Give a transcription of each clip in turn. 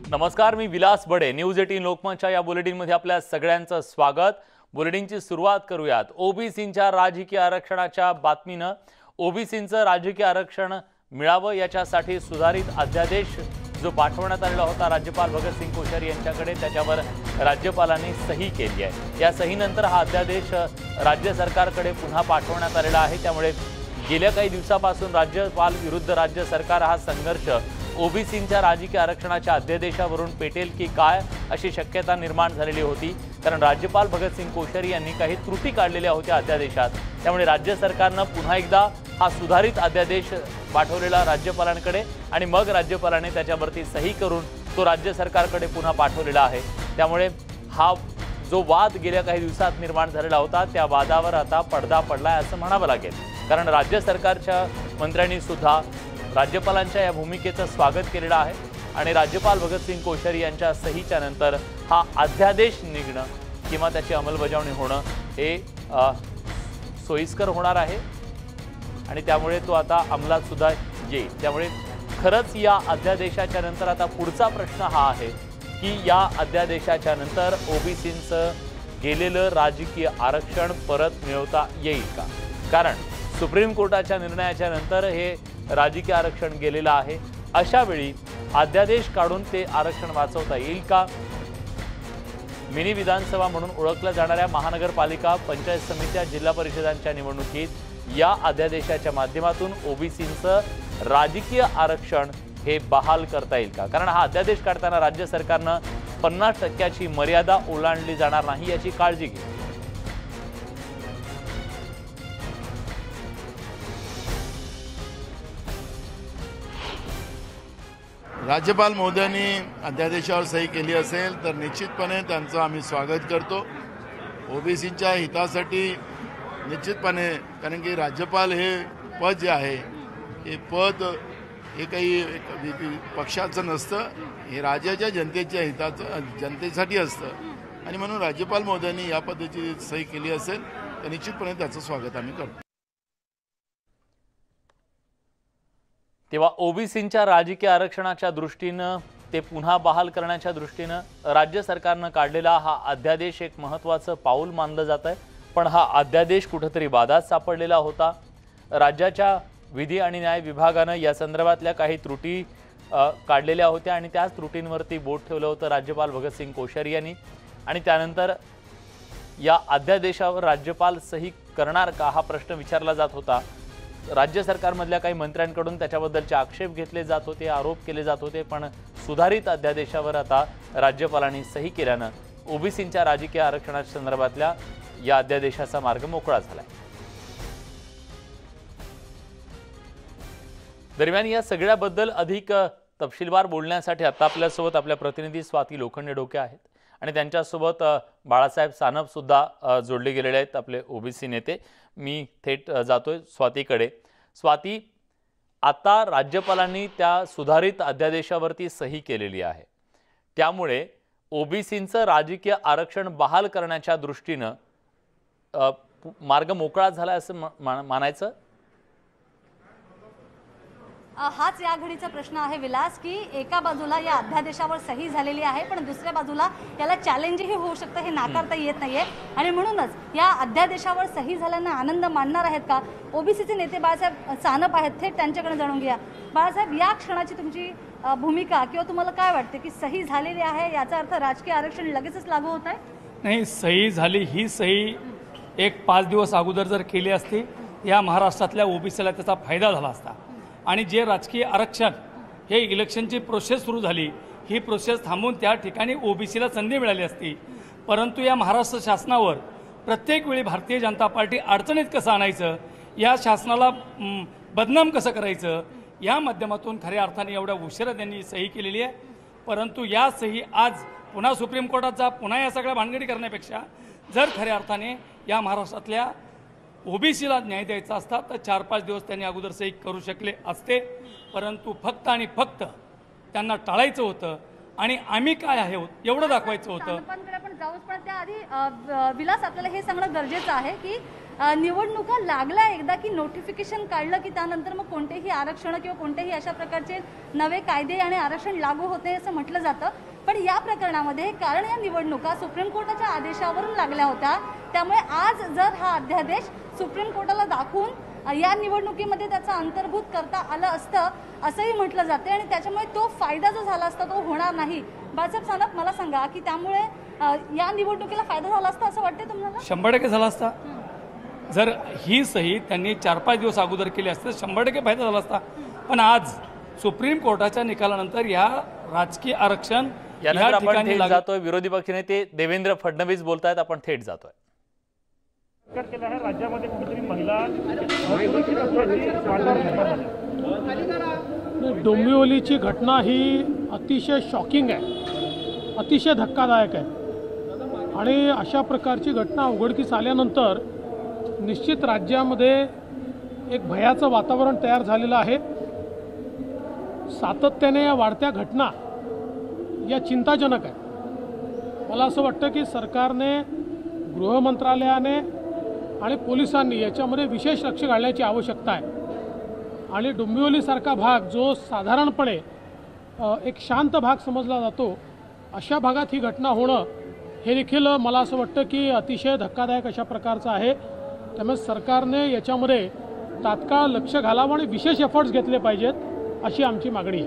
नमस्कार, मी विलास बडे. न्यूज 18 लोकमतच्या या बुलेटिनमध्ये आपल्या सगळ्यांचं स्वागत. बुलेटिनची सुरुवात करूयात ओबीसींच्या राजकीय आरक्षणाच्या बातमीनं. ओबीसींचं राजकीय आरक्षण मिळावं याच्यासाठी सुधारित अध्यादेश जो पाठवण्यात आलेला होता राज्यपाल भगतसिंग कोश्यारी यांच्याकडे, त्याच्यावर राज्यपालांनी सही केली आहे. या सहीनंतर हा अध्यादेश राज्य सरकारकडे पुन्हा पाठवण्यात आलेला आहे. त्यामुळे गेल्या काही दिवसापासून राज्यपाल विरुद्ध राज्य सरकार हा संघर्ष ओबीसींच्या राजकीय आरक्षणाच्या अध्यादेशावरून पेटेल की काय अशी शक्यता निर्माण झालेली होती. कारण राज्यपाल भगतसिंग कोश्यारी यांनी काही त्रुटी काढलेल्या होत्या अध्यादेशात. त्यामुळे राज्य सरकारनं पुन्हा एकदा हा सुधारित अध्यादेश पाठवलेला राज्यपालांकडे आणि मग राज्यपालांनी त्याच्यावरती सही करून तो राज्य सरकारकडे पुन्हा पाठवलेला आहे. त्यामुळे हा जो वाद गेल्या काही दिवसात निर्माण झालेला होता त्या वादावर आता पडदा पडलाय असं म्हणावं लागेल. कारण राज्य सरकारच्या मंत्र्यांनी सुद्धा राज्यपालांच्या या भूमिकेचं स्वागत केलेलं आहे आणि राज्यपाल भगतसिंग कोश्यारी यांच्या सहीच्या नंतर हा अध्यादेश निघणं किंवा त्याची अंमलबजावणी होणं हे सोयीस्कर होणार आहे आणि त्यामुळे तो आता अंमलात सुद्धा येईल. त्यामुळे खरंच या अध्यादेशाच्या नंतर आता पुढचा प्रश्न हा आहे की या अध्यादेशाच्या नंतर ओबीसींचं गेलेलं राजकीय आरक्षण परत मिळवता येईल का? कारण सुप्रीम कोर्टाच्या निर्णयाच्या नंतर हे राजकीय आरक्षण गेलेलं आहे. अशा वेळी अध्यादेश काढून ते आरक्षण वाचवता येईल का? मिनी विधानसभा म्हणून ओळखल्या जाणाऱ्या महानगरपालिका, पंचायत समित्या, जिल्हा परिषदांच्या निवडणुकीत या अध्यादेशाच्या माध्यमातून ओबीसींचं राजकीय आरक्षण हे बहाल करता येईल का? कारण हा अध्यादेश काढताना राज्य सरकारनं 50% मर्यादा ओलांडली जाणार नाही याची काळजी घ्या. राज्यपाल महोदयांनी अध्यादेशावर सही केली असेल तर निश्चितपणे त्यांचं आम्ही स्वागत करतो. ओबीसीच्या हितासाठी निश्चितपणे, कारण की राज्यपाल हे पद जे आहे हे पद हे काही पक्षाचं नसतं, हे राज्याच्या जनतेच्या हिताचं जनतेसाठी असतं आणि म्हणून राज्यपाल महोदयांनी या पद्धतीची सही केली असेल तर निश्चितपणे त्याचं स्वागत आम्ही करतो. तेव्हा ओबीसींच्या राजकीय आरक्षणाच्या दृष्टीनं ते पुन्हा बहाल करण्याच्या दृष्टीनं राज्य सरकारनं काढलेला हा अध्यादेश एक महत्त्वाचं पाऊल मानलं जात आहे. पण हा अध्यादेश कुठेतरी वादात सापडलेला होता. राज्याच्या विधी आणि न्याय विभागानं या संदर्भातल्या काही त्रुटी काढलेल्या होत्या आणि त्याच त्रुटींवरती बोट ठेवलं होतं राज्यपाल भगतसिंग कोश्यारी यांनी. आणि त्यानंतर या अध्यादेशावर राज्यपाल सही करणार का हा प्रश्न विचारला जात होता. राज्य सरकारमधल्या काही मंत्र्यांकडून त्याच्याबद्दलचे आक्षेप घेतले जात होते, आरोप केले जात होते. पण सुधारित अध्यादेशावर आता राज्यपालांनी सही केल्यानं ओबीसींच्या राजकीय आरक्षणाच्या संदर्भातल्या या अध्यादेशाचा मार्ग मोकळा झालाय. दरम्यान या सगळ्याबद्दल अधिक तपशीलवार बोलण्यासाठी आता आपल्यासोबत आपल्या प्रतिनिधी स्वाती लोखंडे डोके आहेत आणि त्यांच्यासोबत बाळासाहेब सानप सुद्धा जोडले गेलेले आहेत, आपले ओबीसी नेते. मी थेट जातोय स्वातीकडे. स्वाती, आता राज्यपालांनी त्या सुधारित अध्यादेशावरती सही केलेली आहे, त्यामुळे ओबीसींचं राजकीय आरक्षण बहाल करण्याच्या दृष्टीनं मार्ग मोकळा झाला असं मानायचं? हाच या घडीचा प्रश्न आहे विलास, की एका बाजूला या अध्यादेशावर सही झालेली आहे पण दुसऱ्या बाजूला याला चॅलेंजही होऊ शकतं, हे नाकारता येत नाहीये. आणि म्हणूनच या अध्यादेशावर सही झाल्यानं आनंद मानणार आहेत का? ओबीसीचे नेते बाळासाहेब सानप आहेत, थेट त्यांच्याकडे जाणून घ्या. बाळासाहेब, या क्षणाची तुमची भूमिका किंवा तुम्हाला काय वाटते की सही झालेली आहे याचा अर्थ राजकीय आरक्षण लगेचच लागू होत आहे? नाही, सही झाली. ही सही एक 5 दिवस अगोदर जर केली असती या महाराष्ट्रातल्या ओबीसीला त्याचा फायदा झाला असता. आणि जे राजकीय आरक्षण हे इलेक्शनची प्रोसेस सुरू झाली, ही प्रोसेस थांबून त्या ठिकाणी ओबीसीला संधी मिळाली असती. परंतु या महाराष्ट्र शासनावर प्रत्येक वेळी भारतीय जनता पार्टी अडचणीत कसं आणायचं, या शासनाला बदनाम कसं करायचं, या माध्यमातून खऱ्या अर्थाने एवढ्या उशिरा त्यांनी सही केलेली आहे. परंतु या सही आज पुन्हा सुप्रीम कोर्टात जा, पुन्हा या सगळ्या भानगडी करण्यापेक्षा जर खऱ्या अर्थाने या महाराष्ट्रातल्या ओबीसीला न्याय द्यायचा असता तर 4-5 दिवस त्यांनी अगोदर सही करू शकले असते. परंतु फक्त आणि फक्त त्यांना टाळायचं होतं आणि आम्ही काय आहे एवढं दाखवायचं होतं. पण जाऊच, पण त्याआधी विलास आपल्याला हे सांगणं गरजेचं आहे की निवडणुका लागल्या एकदा की नोटिफिकेशन काढलं की त्यानंतर मग कोणतेही आरक्षण किंवा कोणतेही अशा प्रकारचे नवे कायदे आणि आरक्षण लागू होते असं म्हटलं जातं, पण या प्रकरणामध्ये कारण या निवडणुका सुप्रीम कोर्टाच्या आदेशावरून लागल्या होत्या, त्यामुळे आज जर हा अध्यादेश सुप्रीम कोर्टाला दाखवून या निवडणुकीमध्ये त्याचा अंतर्भूत करता आलं असतं असंही म्हटलं जाते आणि त्याच्यामुळे तो फायदा जो झाला असता तो होणार नाही. बाळासाहेब सानप, मला सांगा की त्यामुळे या निवडणुकीला फायदा झाला असता असं वाटतंय तुम्हाला? 100% झाला असता. जर ही सही त्यांनी 4-5 दिवस अगोदर केली असते 100% फायदा झाला असता. पण आज सुप्रीम कोर्टाच्या निकालानंतर या राजकीय आरक्षण यानंतर आपण थेट जातोय विरोधी पक्षनेते देवेंद्र फडणवीस बोलतायत. आपण थेट जातोय. केला आहे राज्यामध्ये कुठेतरी महिला असुरक्षित असल्याची वातावरण डोंबिवलीची घटना ही अतिशय शॉकिंग आहे, अतिशय धक्कादायक आहे आणि अशा प्रकारची घटना उघडकीस आल्यानंतर निश्चित राज्यामध्ये एक भयाचं वातावरण तयार झालेलं आहे. सातत्याने या वाढत्या घटना या चिंताजनक आहे. मला असं वाटतं की सरकारने, गृह मंत्रालयाने आणि पोलिसांनी याच्यामध्ये विशेष लक्ष घालण्याची आवश्यकता आहे आणि डोंबिवलीसारखा भाग जो साधारणपणे एक शांत भाग समजला जातो, अशा भागात ही घटना होणं हे देखील मला असं वाटतं की अतिशय धक्कादायक अशा प्रकारचं आहे. त्यामुळे सरकारने याच्यामध्ये तात्काळ लक्ष घालावं आणि विशेष एफर्ट्स घेतले पाहिजेत अशी आमची मागणी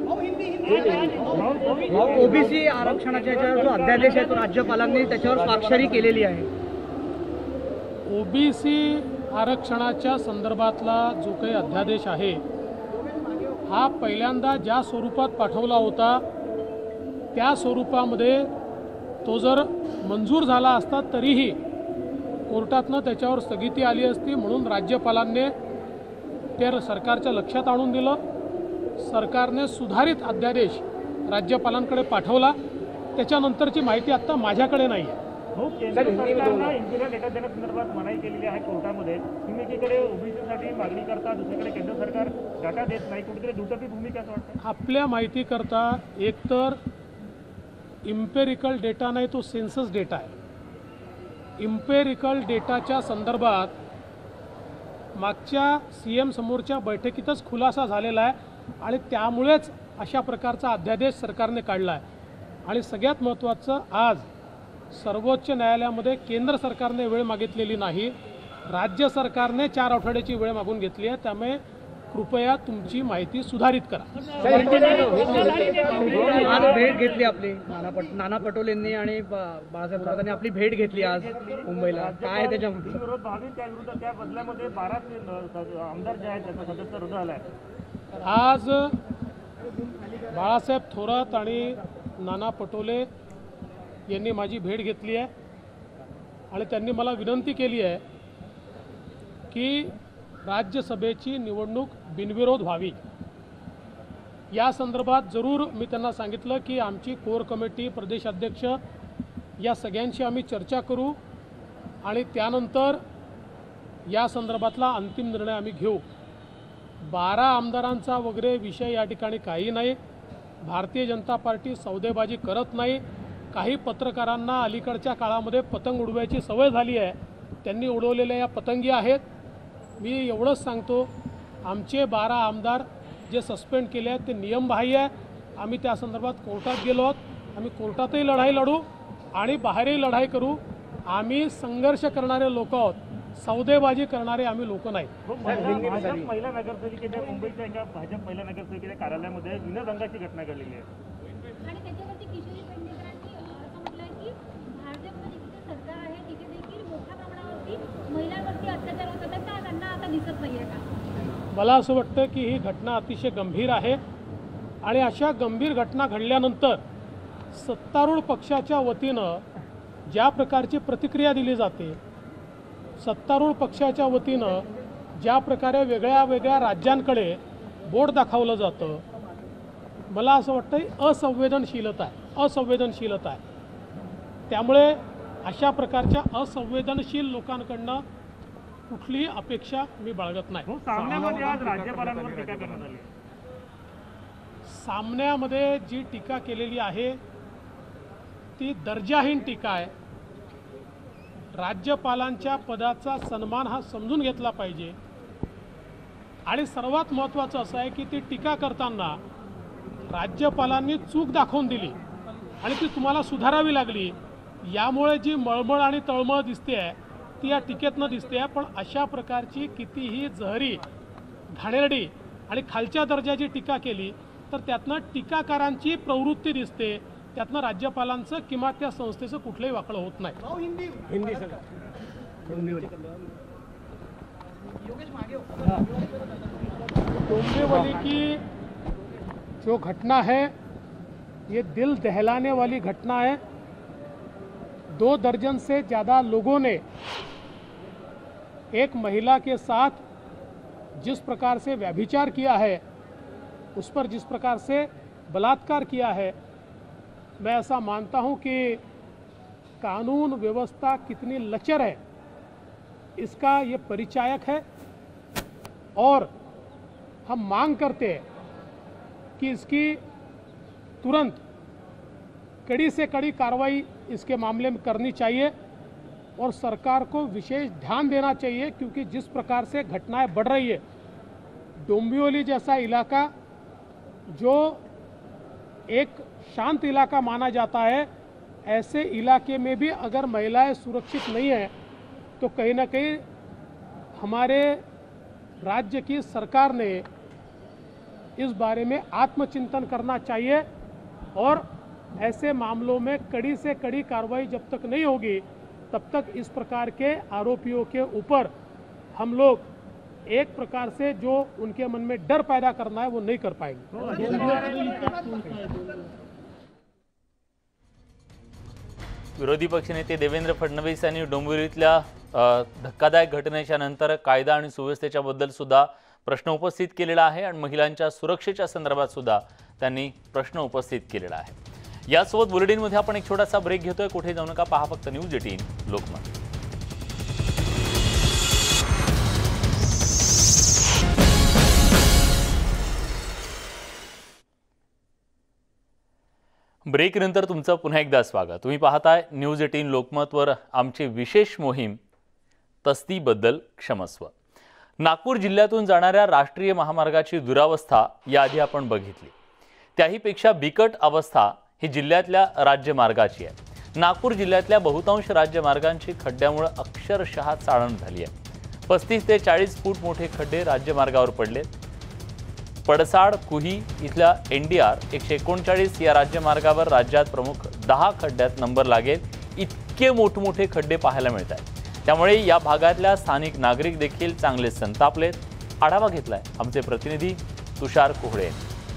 आहे. ओबीसी आरक्षणाच्या जो अध्यादेश आहे तो राज्यपालांनी त्याच्यावर स्वाक्षरी केलेली आहे. ओबीसी आरक्षणाच्या संदर्भातला जो काही अध्यादेश आहे हा पहिल्यांदा ज्या स्वरूपात पाठवला होता त्या स्वरूपामध्ये तो जर मंजूर झाला असता तरीही कोर्टातनं त्याच्यावर स्थगिती आली असती. म्हणून राज्यपालांनी ते सरकारच्या लक्षात आणून दिलं. सरकारने सुधारित अध्यादेश राज्यपालांकडे पाठवला. त्याच्यानंतरची माहिती आत्ता माझ्याकडे नाही आहे. केंद्र सरकारनं इंटिरियर डेटा देण्यासंदर्भात मनाई केलेली आहे कोर्टामध्ये. तुम्ही एकीकडे ओबीसीसाठी मागणी करता, दुसरीकडे केंद्र सरकार डाटा देत नाही, कुठेतरी दुटप्पी भूमिका असं वाटतं? आपल्या माहितीकरता एकतर इम्पेरिकल डेटा नाही, तो सेन्सस डेटा आहे. इम्पेरिकल डेटाच्या संदर्भात मागच्या CM समोरच्या बैठकीतच खुलासा झालेला आहे आणि त्यामुळेच अशा प्रकारचा अध्यादेश सरकारने काढला आहे. आणि सगळ्यात महत्त्वाचं, आज सर्वोच्च न्यायालयामध्ये केंद्र सरकारने वेळ मागितलेली नाही, राज्य सरकारने 4 आठवड्याची वेळ मागून घेतली आहे. त्यामुळे कृपया तुमची माहिती सुधारित करा. आज भेट घेतली आपली नाना पटोलेंनी आणि बाळासाहेब थोरातांनी आपली भेट घेतली आज मुंबईला. काय त्याच्यामध्ये विरोध भावी त्याविरुद्ध त्या बदल्यामध्ये 12 आमदार जे आहेत त्याचा सदस्य रद्द झाला आहे. आज बाळासाहेब थोरात आणि नाना पटोले यांनी माझी भेट घेतली आहे आणि त्यांनी मला विनंती केली आहे की राज्यसभेची निवडणूक बिनविरोध व्हावी. या संदर्भात जरूर मी त्यांना सांगितलं की आमची कोर कमिटी, प्रदेश अध्यक्ष या सगळ्यांशी आम्ही चर्चा करू आणि त्यानंतर या संदर्भातला अंतिम निर्णय आम्ही घेऊ. 12 आमदारांचा वगैरे विषय या ठिकाणी काही नाही. भारतीय जनता पार्टी सौदेबाजी करत नाही. काही पत्रकारांना अलीकडच्या काळामध्ये पतंग उडवायची सवय झाली आहे, त्यांनी उडवलेल्या या पतंगी आहेत. मी एवढंच सांगतो, आमचे 12 आमदार जे सस्पेंड केले आहेत ते नियमबाह्य आहे. आम्ही त्या संदर्भात कोर्टात गेलो आहोत. आम्ही कोर्टातही लढाई लढू आणि बाहेरही लढाई करू. आम्ही संघर्ष करणारे लोक आहोत, सौदेबाजी करणारे आम्ही लोक नाही. भाजप महिला नगरसेविकेच्या मुंबईच्या एका भाजप महिला नगरसेविकेच्या कार्यालयामध्ये विनरंगाची घटना घडलेली आहे आणि त्याच्यावरती किशोरी पेडणेकरांनी असं म्हटलंय की भाजपमध्ये जे सरकार आहे तिथे देखील मोठ्या प्रमाणावरती महिलांवरती अत्याचार होत आहेत का त्यांना आता दिसत नाहीये का? मला असं वाटतं की ही घटना अतिशय गंभीर आहे आणि अशा गंभीर घटना घडल्यानंतर सत्तारूढ पक्षाच्या वतीनं ज्या प्रकारची प्रतिक्रिया दिली जाते, सत्तारूढ पक्षाच्या वतीनं ज्या प्रकारे वेगळ्या वेगळ्या राज्यांकडे बोट दाखवलं जातं, मला असं वाटतं असंवेदनशीलता आहे. त्यामुळे अशा प्रकारच्या असंवेदनशील लोकांकडनं कुठलीही अपेक्षा मी बाळगत नाही. सामन्यामध्ये आज राज्यपालांवर टीका करण्यात आली. सामन्यामध्ये जी टीका केलेली आहे ती दर्जाहीन टीका आहे. राज्यपालांच्या पदाचा सन्मान हा समजून घेतला पाहिजे आणि सर्वात महत्त्वाचं असं आहे की ती टीका करताना राज्यपालांनी चूक दाखवून दिली आणि ती तुम्हाला सुधारावी लागली. यामुळे जी मळमळ आणि तळमळ दिसते आहे ती या टीकेतनं दिसते आहे. पण अशा प्रकारची कितीही जहरी, घाणेरडी आणि खालच्या दर्जाची टीका केली तर त्यातनं टीकाकारांची प्रवृत्ती दिसते, त्यातनं राज्यपालांचं किंवा त्या संस्थेचं कुठलंही वाकळं होत नाही. हिंदी सर डोंबिवली की जो घटना है ये दिल दहलाने वाली घटना है. 2 दर्जन से ज़्यादा लोगों ने एक महिला के साथ जिस प्रकार से व्यभिचार किया है, उस पर जिस प्रकार से बलात्कार किया है, मैं ऐसा मानता हूं कि कानून व्यवस्था कितनी लचर है इसका ये परिचायक है. और हम मांग करते हैं कि इसकी तुरंत कड़ी से कड़ी कार्रवाई इसके मामले में करनी चाहिए और सरकार को विशेष ध्यान देना चाहिए, क्योंकि जिस प्रकार से घटनाएं बढ़ रही है, डोंबिवली जैसा इलाका जो एक शांत इलाका माना जाता है, ऐसे इलाके में भी अगर महिलाएं सुरक्षित नहीं हैं तो कहीं ना कहीं हमारे राज्य की सरकार ने इस बारे में आत्मचिंतन करना चाहिए और ऐसे मामलों में कड़ी से कड़ी कार्रवाई जब तक नहीं होगी तब तक इस प्रकार के आरोपियों के ऊपर हम लोग एक प्रकार से जो उनके मन में डर पैदा करना है वो नहीं कर पाएंगे. विरोधी पक्षनेते देवेंद्र फडणवीस यांनी डोंबिवलीतल्या धक्कादायक घटनेच्या नंतर कायदा आणि सुव्यवस्थेच्या बद्दल सुद्धा प्रश्न उपस्थित केलेला आहे आणि महिलांच्या सुरक्षेच्या संदर्भात सुद्धा त्यांनी प्रश्न उपस्थित केलेला आहे. यासोबत बुलेटिनमध्ये आपण एक छोटासा ब्रेक घेतोय. कुठे जाऊ नका, पहा फक्त न्यूज 18 लोकमत. ब्रेक नंतर तुमचं पुन्हा एकदा स्वागत. तुम्ही पाहताय न्यूज 18 लोकमतवर आमची विशेष मोहीम तस्तीबद्दल क्षमस्व. नागपूर जिल्ह्यातून जाणाऱ्या राष्ट्रीय महामार्गाची दुरावस्था याआधी आपण बघितली. त्याहीपेक्षा बिकट अवस्था ही जिल्ह्यातल्या राज्यमार्गाची आहे. नागपूर जिल्ह्यातल्या बहुतांश राज्यमार्गांची खड्ड्यामुळे अक्षरशः चाळण झाली आहे. 35 ते 40 फूट मोठे खड्डे राज्यमार्गावर पडले. पडसाड कुही इथल्या NDR 139 या राज्यमार्गावर राज्यात प्रमुख 10 खड्ड्यात नंबर लागेल इतके मोठमोठे खड्डे पाहायला मिळत आहेत. त्यामुळे या भागातल्या स्थानिक नागरिक देखील चांगले संतापलेत. आढावा घेतलाय आमचे प्रतिनिधी तुषार कोहळे.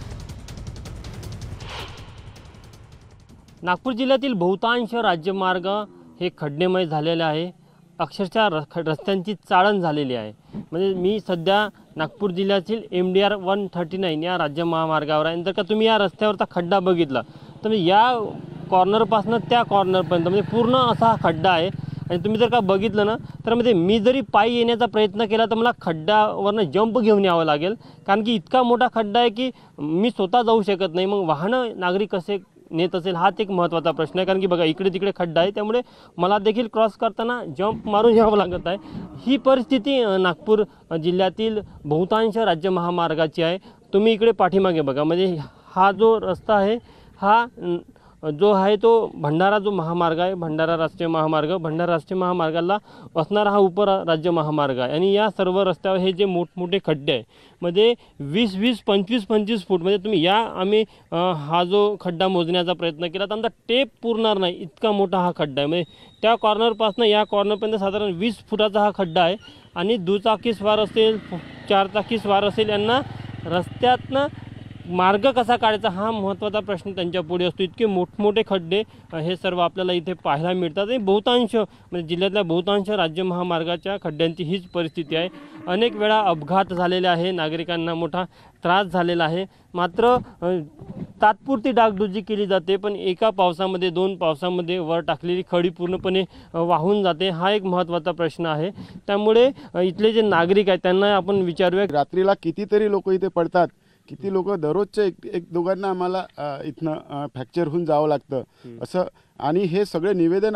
नागपूर जिल्ह्यातील बहुतांश राज्यमार्ग हे खड्डेमय झालेले आहे. अक्षरशः रस्त्यांची चाळण झालेली आहे. म्हणजे मी सध्या नागपूर जिल्ह्यातील MDR 139 या राज्य महामार्गावर आहे. जर का तुम्ही या रस्त्यावरचा खड्डा बघितला तर या कॉर्नरपासून त्या कॉर्नरपर्यंत म्हणजे पूर्ण असा हा खड्डा आहे. आणि तुम्ही जर का बघितलं ना तर म्हणजे मी जरी पायी येण्याचा प्रयत्न केला तर मला खड्ड्यावरनं जंप घेऊन यावं लागेल, कारण की इतका मोठा खड्डा आहे की मी स्वतः जाऊ शकत नाही. मग वाहनं नागरिक कसे नेत असेल हाच एक महत्त्वाचा प्रश्न आहे, कारण की बघा इकडे तिकडे खड्डा आहे, त्यामुळे मला देखील क्रॉस करताना जंप मारून यावं लागत आहे. ही परिस्थिती नागपूर जिल्ह्यातील बहुतांश राज्य महामार्गाची आहे. तुम्ही इकडे पाठीमागे बघा, म्हणजे हा जो रस्ता आहे हा जो आहे तो भंडारा जो महामार्ग आहे, भंडारा राष्ट्रीय महामार्ग, भंडारा राष्ट्रीय महामार्गाला असणारा हा उप राज्य महामार्ग आहे. आणि या सर्व रस्त्यावर हे जे मोठमोठे खड्डे आहे मध्ये 20-20, 25-25 फूट म्हणजे तुम्ही या आम्ही हा जो खड्डा मोजण्याचा प्रयत्न केला तर आमचा टेप पुरणार नाही इतका मोठा हा खड्डा आहे. म्हणजे त्या कॉर्नरपासून या कॉर्नरपर्यंत साधारण 20 फुटाचा हा खड्डा आहे. आणि दुचाकी स्वार असेल, 4 चाकी स्वार असेल, यांना रस्त्यातनं मार्ग कसा काढायचा हा महत्त्वाचा प्रश्न त्यांच्या पुढे असतो. इतके मोठमोठे खड्डे हे सर्व आपल्याला इथे पाहायला मिळतात. आणि बहुतांश म्हणजे जिल्ह्यातल्या बहुतांश राज्य महामार्गाच्या खड्ड्यांची हीच परिस्थिती आहे. अनेक वेळा अपघात झालेले आहे, नागरिकांना मोठा त्रास झालेला आहे. मात्र तात्पुरती डागडुजी केली जाते, पण एका पावसामध्ये 2 पावसामध्ये वर टाकलेली खडी पूर्णपणे वाहून जाते. हा एक महत्त्वाचा प्रश्न आहे. त्यामुळे इथले जे नागरिक आहेत त्यांना आपण विचारूया, रात्रीला कितीतरी लोक इथे पडतात, किती लोक दररोजच्या एक दोघांना आम्हाला इथनं फ्रॅक्चर होऊन जावं लागतं असं. आणि हे सगळे निवेदन आम्ही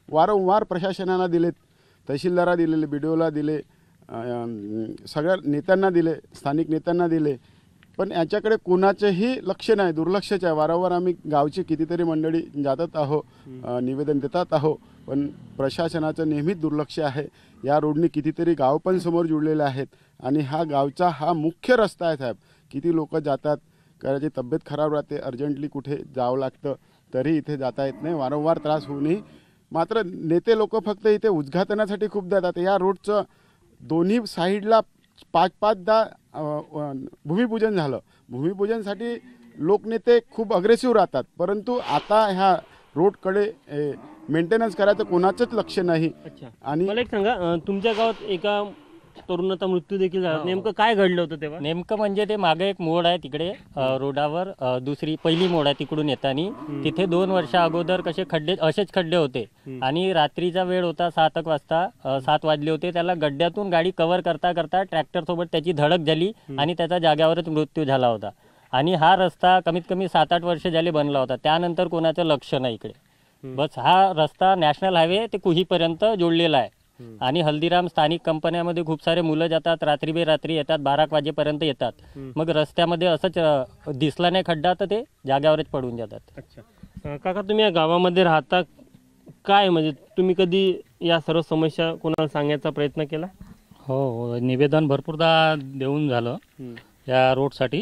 वारंवार प्रशासनाला दिलेत, तहसीलदारा दिलेले, BDOला दिले, सगळ्या नेत्यांना दिले, स्थानिक नेत्यांना दिले, पण याच्याकडे कोणाचंही लक्ष नाही, दुर्लक्षच आहे. वारंवार आम्ही गावची कितीतरी मंडळी जातात आहो, निवेदन देतात आहो, पण प्रशासनाचं नेहमीच दुर्लक्ष आहे. या रोडनी कितीतरी गाव पण समोर जुळलेले आहेत आणि हा गावचा हा मुख्य रस्ता आहे साहेब. किती लोक जातात, करायची तब्येत खराब राहते, अर्जंटली कुठे जावं लागतं तरी इथे जाता येत नाही, वारंवार त्रास होऊनही. मात्र नेते लोक फक्त इथे उद्घाटनासाठी खूप जातात. या रोडचं दोन्ही साईडला 5-5दा भूमिपूजन झालं. भूमिपूजनसाठी लोकनेते खूप अग्रेसिव्ह राहतात, परंतु आता ह्या रोडकडे मेंटेनन्स करायचं कोणाचंच लक्ष नाही. आणि मला एक सांगा, तुमच्या गावात एका तरुणाचा मृत्यू देखील झाला, नेमकं काय घडलं होतं तेव्हा? नेमकं म्हणजे ते मागे एक मोड आहे तिकडे रोडावर, पहिली मोड आहे तिकडून येताना, तिथे 2 वर्ष अगोदर कसे खड्डे, असेच खड्डे होते आणि रात्रीचा वेळ होता, 7 वाजता, 7 वाजले होते. त्याला गड्ड्यातून गाडी कव्हर करता करता ट्रॅक्टर सोबत त्याची धडक झाली आणि त्याचा जाग्यावरच मृत्यू झाला होता. आणि हा रस्ता कमीत कमी 7-8 वर्ष झाले बनला होता, त्यानंतर कोणाचं लक्ष नाही इकडे. बस हा रस्ता नॅशनल हायवे ते कुहीपर्यंत जोडलेला आहे आणि हल्दीराम स्थानिक कंपन्यामध्ये खूप सारे मुलं जातात, रात्री बेरात्री येतात, 12 वाजेपर्यंत येतात. मग रस्त्यामध्ये असंच दिसला नाही खड्डा तर ते जाग्यावरच पडून जातात. अच्छा काका, तुम्ही या गावामध्ये राहता, काय म्हणजे तुम्ही कधी या सर्व समस्या कोणाला सांगण्याचा प्रयत्न केला? हो, निवेदन भरपूरदा देऊन झालं या रोडसाठी,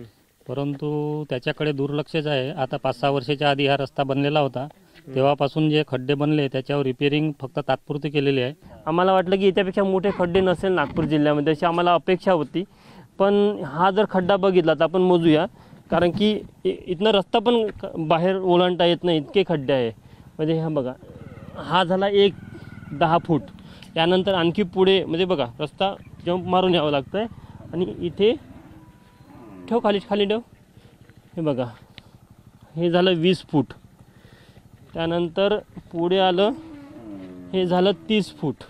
परंतु त्याच्याकडे दुर्लक्षच आहे. आता 5-6 वर्षाच्या आधी हा रस्ता बनलेला होता, तेव्हापासून जे खड्डे बनले त्याच्यावर रिपेअरिंग फक्त तात्पुरती केलेली आहे. आम्हाला वाटलं की याच्यापेक्षा मोठे खड्डे नसेल नागपूर जिल्ह्यामध्ये, अशी आम्हाला अपेक्षा होती. पण हा जर खड्डा बघितला तर आपण मोजूया, कारण की इथनं रस्ता पण बाहेर ओलांडता येत नाही, इतके खड्डे आहे. म्हणजे हा बघा, हा झाला 10 फूट, त्यानंतर आणखी पुढे म्हणजे बघा रस्ता जंप मारून यावं लागतं आहे. आणि इथे ठेव, खाली ठेव, हे बघा, हे झालं 20 फूट. त्यानंतर पुढे आलं, हे झालं 30 फूट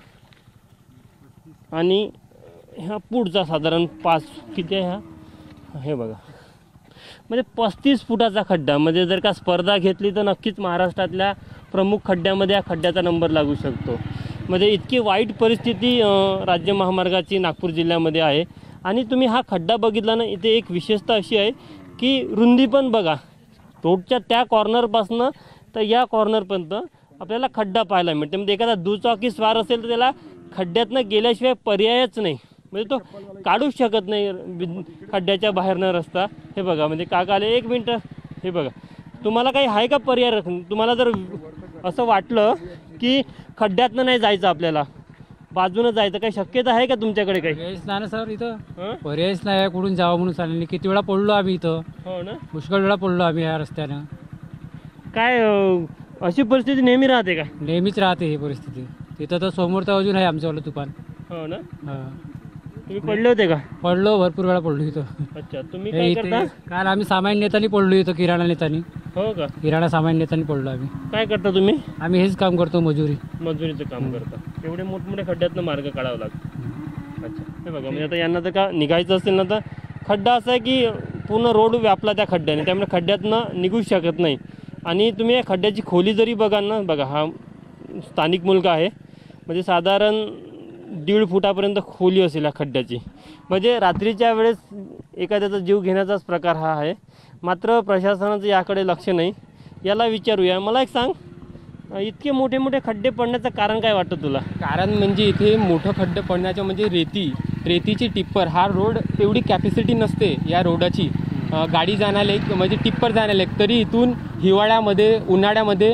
आणि ह्या पुढचा साधारण 5 किती आहे हा, हे बघा, म्हणजे 35 फुटाचा खड्डा. म्हणजे जर का स्पर्धा घेतली तर नक्कीच महाराष्ट्रातल्या प्रमुख खड्ड्यामध्ये या खड्ड्याचा नंबर लागू शकतो. म्हणजे इतकी वाईट परिस्थिती राज्य महामार्गाची नागपूर जिल्ह्यामध्ये आहे. आणि तुम्ही हा खड्डा बघितला ना, इथे एक विशेषता अशी आहे की रुंदी पण बघा, रोडच्या त्या कॉर्नरपासनं तर या कॉर्नरपर्यंत आपल्याला खड्डा पाहायला मिळते. म्हणजे एखादा दुचाकी स्वार असेल तर त्याला खड्ड्यातनं गेल्याशिवाय पर्यायच नाही, म्हणजे तो काढूच शकत नाही खड्ड्याच्या बाहेरनं रस्ता. हे बघा, म्हणजे काका आले, 1 मिनटं, हे बघा, तुम्हाला काही आहे का पर्याय? तुम्हाला जर असं वाटलं की खड्ड्यातनं नाही जायचं, आपल्याला बाजूनं जायचं, काही शक्यता आहे का तुमच्याकडे? काही पर्यायच नाही ना सर, इथं पर्यायच नाही, कुठून जावं म्हणून चालले. किती वेळा पडलो आम्ही इथं. हो ना, पुष्कळ वेळा पडलो आम्ही या रस्त्यानं. काय अशी परिस्थिती नेहमी राहते का? नेहमीच राहते ही परिस्थिती. तिथं तर समोर तर अजून आहे आमच्यावालं दुकान. हो ना. तुम्ही पडले होते का? पडलो, भरपूर वेळा पडलो इथं. अच्छा, तुम्ही काय करता? काल आम्ही सामान नेतानी पडलो इथं, किराणा नेतानी. हो का? किराणा सामान नेतानी पडलो आम्ही. काय करता तुम्ही? आम्ही हेच काम करतो, मजुरीचं काम करता. एवढे मोठमोठे खड्ड्यातनं मार्ग काढावा लागतो. अच्छा, हे बघा, म्हणजे आता यांना तर का निघायचं असेल ना, तर खड्डा असा आहे की पूर्ण रोड व्यापला त्या खड्ड्याने, त्यामुळे खड्ड्यातनं निघू शकत नाही. आणि तुम्ही या खड्ड्याची खोली जरी बघाल ना, बघा, हा स्थानिक मुलगा आहे, म्हणजे साधारण 1.5 फुटापर्यंत खोली असेल या खड्ड्याची. म्हणजे रात्रीच्या वेळेस एखाद्याचा जीव घेण्याचाच प्रकार हा आहे. मात्र प्रशासनाचं याकडे लक्ष नाही. याला विचारूया, मला एक सांग, इतके मोठे मोठे खड्डे पडण्याचं कारण काय वाटतं तुला? कारण म्हणजे इथे मोठं खड्डे पडण्याचं म्हणजे रेतीची टिप्पर, हा रोड तेवढी कॅपॅसिटी नसते या रोडाची. गाडी जाण्याला म्हणजे टिप्पर जाण्याला, तरी इथून हिवाळ्यामध्ये, उन्हाळ्यामध्ये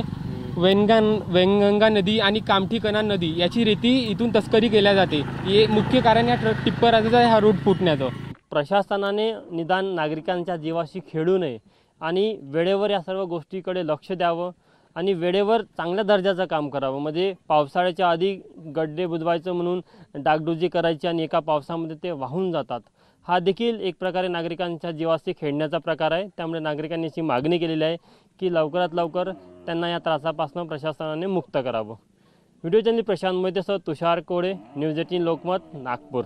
वेंगंगा नदी आणि कामठीकणा नदी याची रेती इथून तस्करी केल्या जाते. हे मुख्य कारण या टिप्पराचं आहे, हा रोड फुटण्याचं. प्रशासनाने निदान नागरिकांच्या जीवाशी खेळू नये आणि वेळेवर या सर्व गोष्टीकडे लक्ष द्यावं आणि वेळेवर चांगल्या दर्जाचं काम करावं. म्हणजे पावसाळ्याच्या आधी गड्डे बुजवायचं म्हणून डागडुजी करायची आणि एका पावसामध्ये ते वाहून जातात. हा देखील एक प्रकारे नागरिकांच्या जीवाशी खेळण्याचा प्रकार आहे. त्यामुळे नागरिकांनी अशी मागणी केलेली आहे की लवकरात लवकर त्यांना या त्रासापासून प्रशासनाने मुक्त करावं. व्हिडिओ जर्नलिस्ट प्रशांत मोहितेसह तुषार कोळे, न्यूज 18 लोकमत, नागपूर.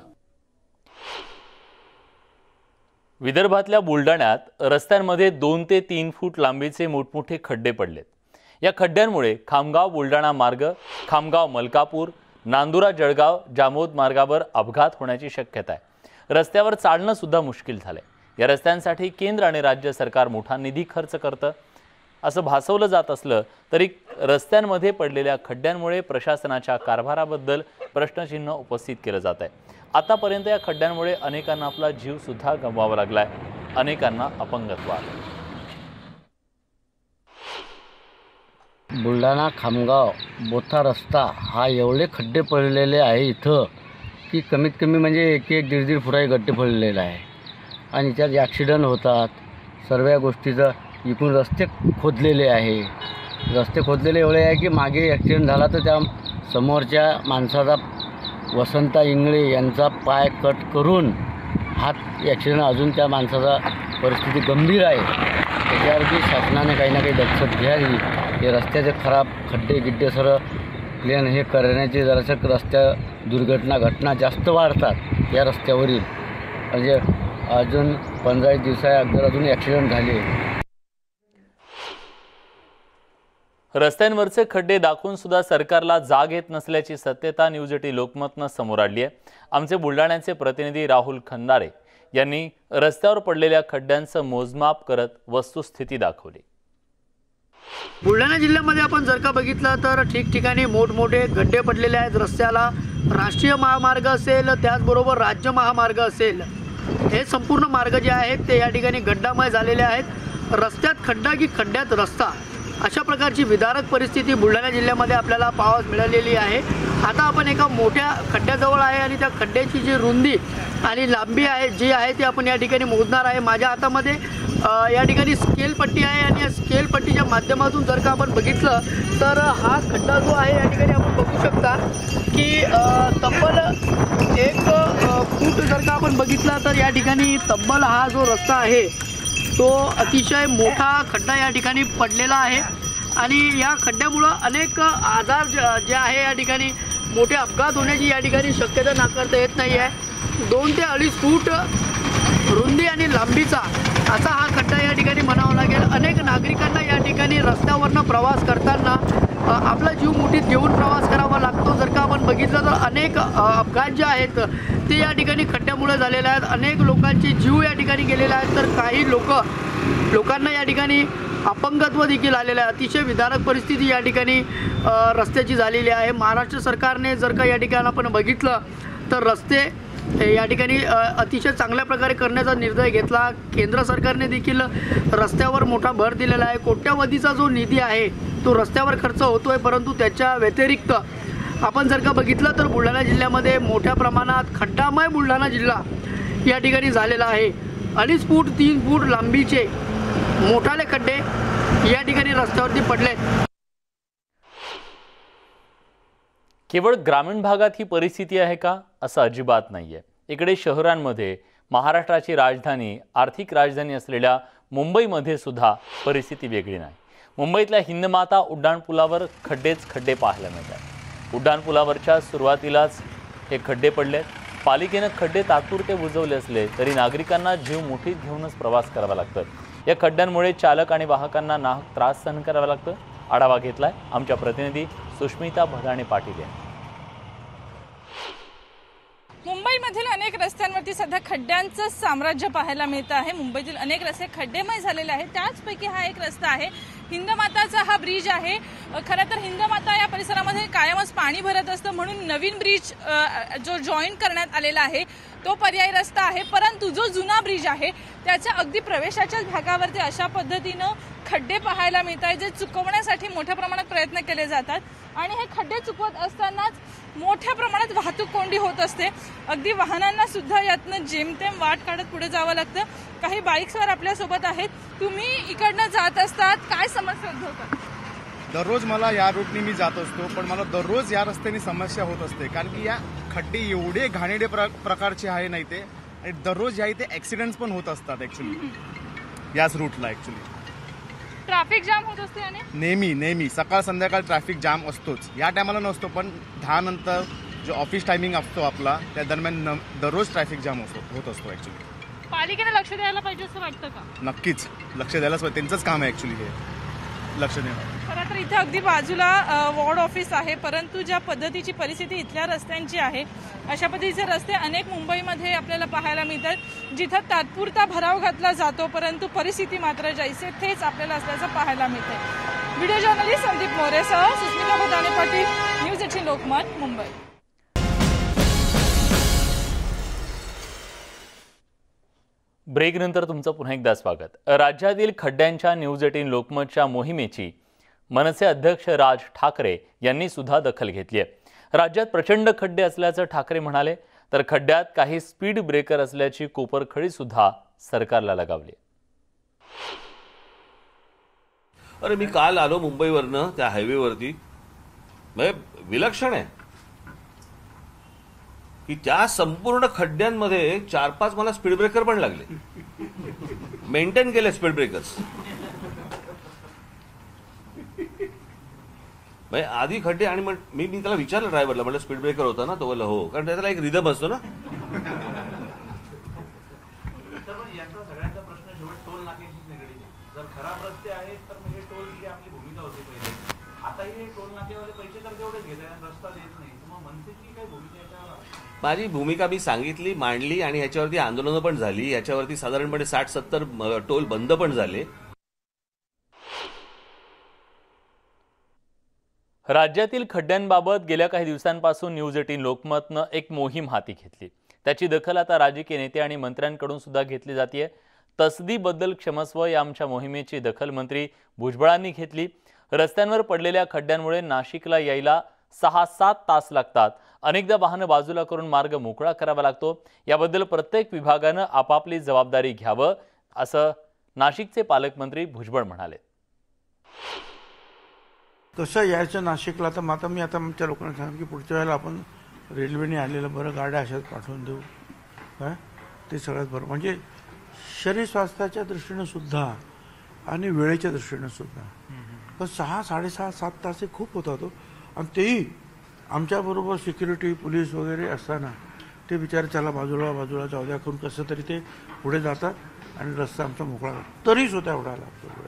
विदर्भातल्या बुलढाण्यात रस्त्यांमध्ये 2 ते 3 फूट लांबीचे मोठमोठे खड्डे पडलेत. या खड्ड्यांमुळे खामगाव बुलढाणा मार्ग, खामगाव मलकापूर, नांदुरा जळगाव जामोद मार्गावर अपघात होण्याची शक्यता आहे। रस्त्यावर चालणं सुद्धा मुश्किल झालंय। या रस्त्यांसाठी केंद्र आणि राज्य सरकार मोठा निधी खर्च करतं असं भासवलं जात असलं तरी रस्त्यांमध्ये पडलेल्या खड्ड्यांमुळे प्रशासनाच्या कारभाराबद्दल प्रश्नचिन्ह उपस्थित केलं जात आहे। आतापर्यंत या खड्ड्यांमुळे अनेकांना आपला जीव सुद्धा गमवावा लागलाय, अनेकांना अपंगत्व आलं। बुलढाणा खामगाव बोथा रस्ता हा एवढे खड्डे पडलेले आहे इथं की कमीत कमी म्हणजे एक 1-1.5 फुटाचे गड्डे पडलेले आहे आणि त्यात ॲक्सिडंट होतात। सर्व गोष्टीचं इकडून रस्ते खोदलेले आहे। रस्ते खोदलेले एवढे आहे की मागे ॲक्सिडेंट झाला तर त्या समोरच्या माणसाचा वसंता इंगळे यांचा पाय कट करून हात ॲक्सिडेंट अजून त्या माणसाचा परिस्थिती गंभीर आहे। त्याच्यावरती शासनाने काही ना काही दक्षता घ्यावी। हे रस्त्याचे खराब खड्डे गिड्डे सर्व प्लेन हे करण्याचे जरासं रस्त्या दुर्घटना घटना जास्त वाढतात या रस्त्यावरील। म्हणजे अजून 15 दिवसा अगोदर अजून ॲक्सिडेंट झाले। रस्त्यांवरचे खड्डे दाखवून सुद्धा सरकारला जाग येत नसल्याची सत्यता न्यूज 18 लोकमतनं समोर आली आहे। आमचे बुलढाण्याचे प्रतिनिधी राहुल खंदारे यांनी रस्त्यावर पडलेल्या खड्ड्यांचं मोजमाप करत वस्तुस्थिती दाखवली। बुलढाणा जिल्ह्यामध्ये आपण जर का बघितलं तर ठिकठिकाणी मोठमोठे गड्डे पडलेले आहेत रस्त्याला। राष्ट्रीय महामार्ग असेल त्याचबरोबर राज्य महामार्ग असेल, हे संपूर्ण मार्ग जे आहेत ते या ठिकाणी गड्डामय झालेले आहेत। रस्त्यात खड्डा की खड्ड्यात रस्ता अशा प्रकारची विदारक परिस्थिती बुलढाणा जिल्ह्यामध्ये आपल्याला पाहावयास मिळालेली आहे। आता आपण एका मोठ्या खड्ड्याजवळ आहे आणि त्या खड्ड्याची जी रुंदी आणि लांबी आहे जी आहे ती आपण या ठिकाणी मोजणार आहे। माझ्या हातामध्ये या ठिकाणी स्केल पट्टी आहे आणि या स्केल पट्टीच्या माध्यमातून जर का आपण बघितलं तर हा खड्डा जो आहे या ठिकाणी आपण बघू शकता की तब्बल 1 फूट जर का आपण बघितला तर या ठिकाणी तब्बल हा जो रस्ता आहे तो अतिशय मोठा खड्डा या ठिकाणी पडलेला आहे आणि या खड्ड्यामुळं अनेक आजार जे आहे या ठिकाणी मोठे अपघात होण्याची या ठिकाणी शक्यता नाकारता येत नाही आहे। 2 ते 2.5 फूट रुंदी आणि लांबीचा असा हा खड्डा या ठिकाणी म्हणावा लागेल। अनेक नागरिकांना या ठिकाणी रस्त्यावरनं प्रवास करताना आपला जीव मुठीत घेऊन प्रवास करावा लागतो। जर का आपण बघितलं तर अनेक अपघात जे आहेत ते या ठिकाणी खड्ड्यामुळे झालेले आहेत। अनेक लोकांचे जीव या ठिकाणी गेलेले आहेत तर काही लोकांना या ठिकाणी अपंगत्व देखील आलेलं आहे। अतिशय विदारक परिस्थिती या ठिकाणी रस्त्याची झालेली आहे। महाराष्ट्र सरकारने जर का या ठिकाणी आपण बघितलं तर रस्ते या ठिकाणी अतिशय चांगल्या प्रकारे करण्याचा निर्णय घेतला। केंद्र सरकारने देखील रस्त्यावर मोठा भर दिलेला आहे। कोट्यवधीचा जो निधी आहे तो रस्त्यावर खर्च होतोय, परंतु त्याच्या व्यतिरिक्त आपण जर का बघितलं तर बुलढाणा जिल्ह्यामध्ये मोठ्या प्रमाणात खड्डामय बुलढाणा जिल्हा या ठिकाणी झालेला आहे। 2.5 फूट 3 फूट लांबीचे मोठाले खड्डे या ठिकाणी रस्त्यावरती पडले। केवळ ग्रामीण भागात ही परिस्थिती आहे का असं अजिबात नाहीये। इकडे शहरांमध्ये महाराष्ट्राची राजधानी आर्थिक राजधानी असलेल्या मुंबईमध्ये सुद्धा परिस्थिती वेगळी नाही। मुंबईतल्या हिंदमाता उड्डाणपुलावर खड्डे पाहायला मिळतात। उड्डाणपुलावरच्या सुरुवातीलाच हे खड्डे पडलेत। पालिकेनं खड्डे तात्पुरते बुजवले असले तरी नागरिकांना जीव मुठीत घेऊनच प्रवास करावा लागतो। या खड्ड्यांमुळे चालक आणि वाहकांना नाहक त्रास सहन करावा लागतो। आढावा घेतलाय आमच्या प्रतिनिधी सुष्मिता भदाणे पाटील यांनी। मुंबईमधील अनेक रस्त्यांवरती सध्या खड्ड्यांचं साम्राज्य पाहायला मिळतं आहे। मुंबईतील अनेक रस्ते खड्डेमय झालेले आहेत। त्याचपैकी हा एक रस्ता आहे, हिंदमाताचा हा ब्रिज आहे। खरं तर हिंदमाता या परिसरामध्ये कायमच पाणी भरत असतं, म्हणून नवीन ब्रिज जो जॉईन करण्यात आलेला आहे तो पर्यायी रस्ता आहे। परंतु जो जुना ब्रिज आहे त्याच्या अगदी प्रवेशाच्याच भागावरती अशा पद्धतीनं खड्डे पाहायला मिळत आहेत, जे चुकवण्यासाठी मोठ्या प्रमाणात प्रयत्न केले जातात आणि हे खड्डे चुकवत असतानाच मोठ्या प्रमाणात वाहतूक कोंडी होत असते। अगदी वाहनांना सुद्धा यातनं जेमतेम वाट काढत पुढे जावं लागतं। काही बाईक्सवर आपल्यासोबत आहेत, तुम्ही इकडनं जात असतात, काय समस्या उद्भवतात? दररोज मला या रूटने मी जात असतो, पण मला दररोज या रस्त्याने समस्या होत असते, कारण की या खड्डे एवढे घाणेरडे प्रकारचे आहे नाही ते, आणि दररोज या इथे ॲक्सिडेंट्स पण होत असतात ॲक्च्युली याच रूटला। ॲक्च्युली ट्रॅफिक जाम होत असते आणि नेहमी सकाळ संध्याकाळ ट्रॅफिक जाम असतोच। या टायमाला नसतो, पण 10 नंतर जो ऑफिस टायमिंग असतो आपला त्या दरम्यान दररोज ट्रॅफिक जाम होत असतो ॲक्च्युली। पालिकेने लक्ष द्यायला पाहिजे असं वाटतं का? नक्कीच लक्ष द्यायलाच पाहिजे, त्यांचंच काम आहे ॲक्च्युली हे लक्ष देणं। खरं तर इथे अगदी बाजूला वॉर्ड ऑफिस आहे, परंतु ज्या पद्धतीची परिस्थिती इथल्या रस्त्यांची आहे, अशा पद्धतीचे रस्ते अनेक मुंबईमध्ये आपल्याला पाहायला मिळतात, जिथं तात्पुरता भराव घातला जातो, परंतु परिस्थिती मात्र जैसे थेच आपल्याला असल्याचं पाहायला मिळते। व्हिडिओ जर्नलिस्ट संदीप मोरेसह सुस्मिता भदाणे पाटील, न्यूज 18 लोकमत, मुंबई। ब्रेक नंतर तुमचं पुन्हा एकदा स्वागत। राज्यातील खड्ड्यांच्या न्यूज 18 लोकमतच्या मोहिमेची मनसे अध्यक्ष राज ठाकरे यांनी सुद्धा दखल घेतली आहे। राज्यात प्रचंड खड्डे असल्याचं ठाकरे म्हणाले, तर खड्ड्यात काही स्पीड ब्रेकर असल्याची कोपरखळी सुद्धा सरकारला लगावली। अरे मी काल आलो मुंबईवरनं त्या हायवेवरती, म्हणजे विलक्षण आहे की त्या संपूर्ण खड्ड्यांमध्ये 4-5 मला स्पीड ब्रेकर पण लागले, मेंटेन केले स्पीड ब्रेकर्स। म्हणजे आधी खड्डे आणि मी त्याला विचारलं ड्रायव्हरला, म्हटलं स्पीड ब्रेकर होता ना? तो बोलला हो, कारण त्याला एक रिदम असतो ना। यांचा सगळ्यांचा प्रश्न शेवट टोल नाक्याशीच निगडीत आहे। जर खराब रस्ते आहेत तर मग हे टोल ही आपली भूमिका होती पहिले, आता हे टोल नाक्यावाले पैसे तर तेवढेच घेत आहे, रस्ता देत नाही, मग मनसेची काय भूमिका याच्यावर? माझी भूमिका मी सांगितली, मांडली, आणि ह्याच्यावरती आंदोलनं पण झाली, याच्यावरती साधारणपणे 60-70 टोल बंद पण झाले। राज्यातील खड्ड्यांबाबत गेल्या काही दिवसांपासून न्यूज 18 लोकमतनं एक मोहीम हाती घेतली। त्याची दखल आता राजकीय नेते आणि मंत्र्यांकडून सुद्धा घेतली जाते। तसदीबद्दल क्षमस्व या आमच्या मोहिमेची दखल मंत्री भुजबळांनी घेतली। रस्त्यांवर पडलेल्या खड्ड्यांमुळे नाशिकला यायला 6-7 तास लागतात, अनेकदा वाहनं बाजूला करून मार्ग मोकळा करावा लागतो। याबद्दल प्रत्येक विभागानं आपापली जबाबदारी घ्यावं, असं नाशिकचे पालकमंत्री भुजबळ म्हणाले। कसं यायचं नाशिकला, तर आता मी आमच्या लोकांना सांगितलं की पुढच्या वेळेला आपण रेल्वेने आलेलं बरं, गाड्या अशाच पाठवून देऊ, काय ते सगळ्यात बरं, म्हणजे शरीर स्वास्थ्याच्या दृष्टीनं सुद्धा आणि वेळेच्या दृष्टीनं सुद्धा। पण 6, 6.5, 7 तास हे खूप होता तो, आणि तेही आमच्याबरोबर सिक्युरिटी पोलीस वगैरे असताना ते बिचारे त्याला बाजूला जाऊ द्या करून कसं तरी ते पुढे जातात आणि रस्ता आमचा मोकळा करतात, तरी सुद्धा एवढा लागतो।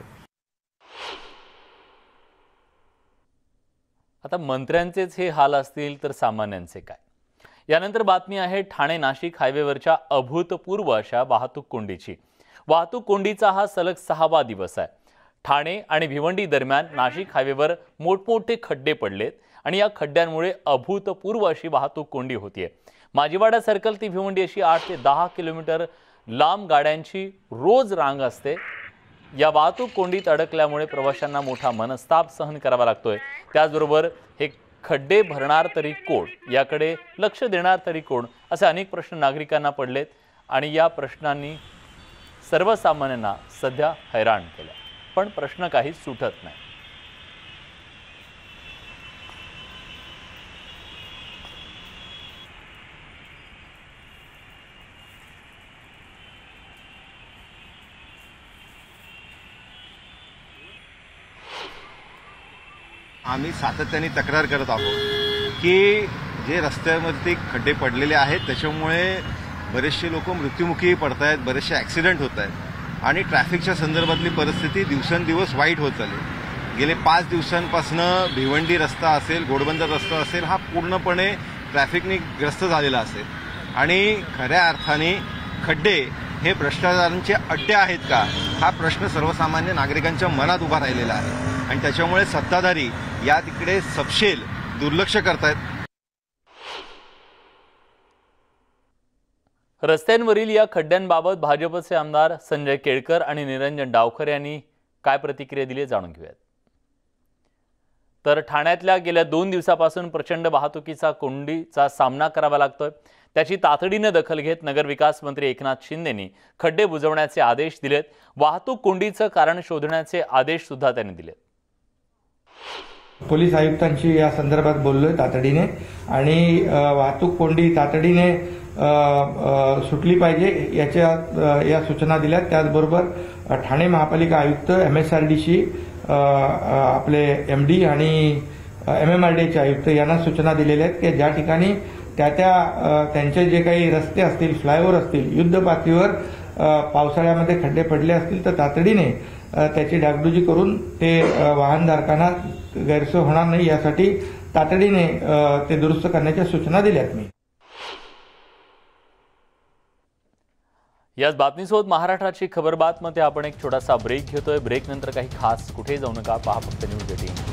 आता मंत्र्यांचेच हे हाल असतील तर सामान्यांचे काय? यानंतर बातमी आहे ठाणे नाशिक हायवेवरच्या अभूतपूर्व अशा वाहतूक कोंडीची। वाहतूक कोंडीचा हा सलग 6वा दिवस आहे। ठाणे आणि भिवंडी दरम्यान नाशिक हायवेवर मोठमोठे खड्डे पडलेत आणि या खड्ड्यांमुळे अभूतपूर्व अशी वाहतूक कोंडी होतीये। माजीवाडा सर्कल ती भिवंडी अशी 8 ते 10 किलोमीटर लांब गाड्यांची रोज रांग असते। या वाहतूक कोंडीत अडकल्यामुळे प्रवाशांना मोठा मनस्ताप सहन करावा लागतोय। त्याचबरोबर हे खड्डे भरणार तरी कोण, याकडे लक्ष देणार तरी कोण, असे अनेक प्रश्न नागरिकांना पडलेत आणि या प्रश्नांनी सर्वसामान्यांना सध्या हैराण केलं, पण प्रश्न काही सुटत नाही। आम्ही सातत्याने तक्रार करत आहोत की जे रस्त्यावरती खड्डे पडलेले आहेत त्याच्यामुळे बरेचसे लोक मृत्युमुखी पडत आहेत, बरेचसे ॲक्सिडेंट होत आहेत आणि ट्रॅफिकच्या संदर्भातली परिस्थिती दिवसेंदिवस वाईट होत चालली। गेले 5 दिवसांपासून भिवंडी रस्ता असेल, घोडबंदर रस्ता असेल, हा पूर्णपणे ट्रॅफिकने ग्रस्त झालेला असेल आणि खऱ्या अर्थाने खड्डे हे भ्रष्टाचारांचे अड्डे आहेत का, हा प्रश्न सर्वसामान्य नागरिकांच्या मनात उभा राहिलेला आहे आणि त्याच्यामुळे सत्ताधारी या तिकडे सपशेल दुर्लक्ष करतायत। रस्त्यांवरील या खड्ड्यांबाबत भाजपचे आमदार संजय केळकर आणि निरंजन डावखरे यांनी काय प्रतिक्रिया दिली जाणून घेऊयात। तर ठाण्यातल्या गेल्या 2 दिवसापासून प्रचंड वाहतुकीचा कोंडीचा सामना करावा लागतोय। त्याची तातडीने दखल घेत नगरविकास मंत्री एकनाथ शिंदेंनी खड्डे बुजवण्याचे आदेश दिलेत। वाहतूक कोंडीचं कारण शोधण्याचे आदेश सुद्धा त्यांनी दिलेत। पोलीस आयुक्तांशी या संदर्भात बोललोय तातडीने आणि वाहतूक कोंडी तातडीने सुटली पाहिजे या सूचना दिल्यात। त्याचबरोबर ठाणे महापालिका आयुक्त MSRDC आपले MD आणि MMRDAचे आयुक्त यांना सूचना दिलेल्या आहेत की ज्या ठिकाणी त्यांचे जे काही रस्ते असतील, फ्लायओव्हर असतील, युद्ध पातळीवर पावसाळ्यामध्ये खड्डे पडले असतील तर तातडीने त्याची डागडुजी करून ते वाहनधारकांना गैरसोय होणार नाही यासाठी तातडीने ते दुरुस्त करण्याच्या सूचना दिल्यात मी. याच बातमीसोबत महाराष्ट्राची खबर बातमध्ये आपण एक छोटासा ब्रेक घेतोय. ब्रेक नंतर काही खास कुठे जाऊ नका, पहा फक्त न्यूज 18.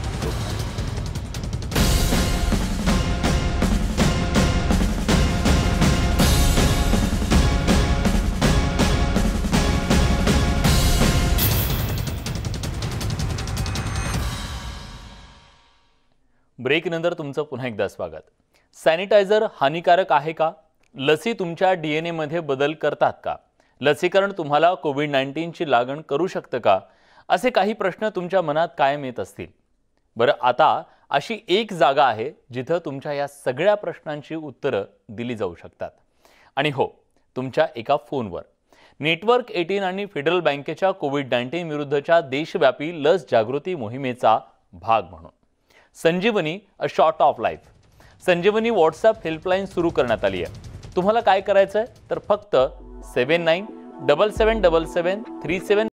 ब्रेक नंतर तुमचं पुन्हा एकदा स्वागत. सॅनिटायझर हानिकारक आहे का? लसी तुमच्या DNA मध्ये बदल करतात का? लसीकरण तुम्हाला कोविड-19ची लागण करू शकतं का? असे काही प्रश्न तुमच्या मनात कायम येत असतील. बरं, आता अशी एक जागा आहे जिथं तुमच्या या सगळ्या प्रश्नांची उत्तरं दिली जाऊ शकतात. आणि हो, तुमच्या एका फोनवर. नेटवर्क 18 आणि फेडरल बँकेच्या कोविड-19 विरुद्धच्या देशव्यापी लस जागृती मोहिमेचा भाग म्हणून Sanjivani a shot of life, Sanjivani WhatsApp helpline सुरू करण्यात आली आहे. तुम्हाला काय करायचं आहे तर फक्त 79777737